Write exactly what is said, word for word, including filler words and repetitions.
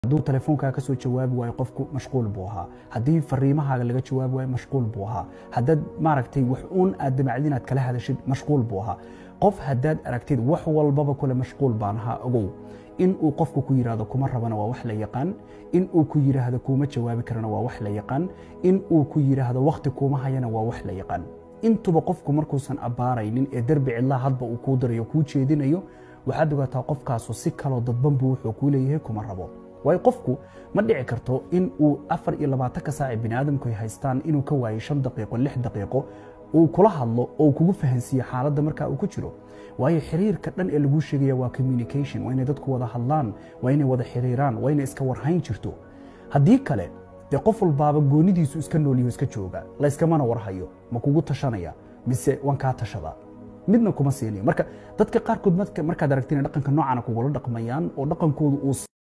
hadduu telefoonka ka soo jawaabi waayo qofku mashquul buu ahaa haddii fariimahaaga laga jawaabi waayo mashquul buu ahaa haddaad maaragtay wax uun aad damacdin inaad kala hadashid mashquul buu ahaa qof haddaad aragtid wax walbaba kule mashquul baan ahaa ogow in uu qofku ku yiraahdo kuma rabana waa wax la yaqaan in uu ku yiraahdo kuma jawaabi karana waa wax la yaqaan in uu ku yiraahdo waqti kuma hayana waa wax la yaqaan intuba qofku markuusan abaaraynin ee darbi cidla hadba uu ku darayo ku jeedinayo waxaad ogaataa qofkaas si kala dadban buu wuxuu ku leeyahay kuma rabo way qofku ma dhici karto in uu afar iyo labaatan ka saac bini'aadamku ay haystaan inuu ka waayo shan daqiiqo lix daqiiqo uu kula hadlo oo kugu fahansiyo xaaladda marka uu ku jiro waayo xiriirka dhan ee lagu sheegaya waa communication waa inay dadku wada hadlaan waa inay wada xiriiraan waa inay iska warhayn jirto haddii kale dee qof walbaaba goonidiisu iska noolyaho iska jooga la iskamana warhayo ma kugu tashanaya mise waan kaa tashadaa midna kuma siinayo marka dadka qaarkood markaad aragtiin dhaqanka noocan kugula dhaqmayaan oo dhaqankoodu uu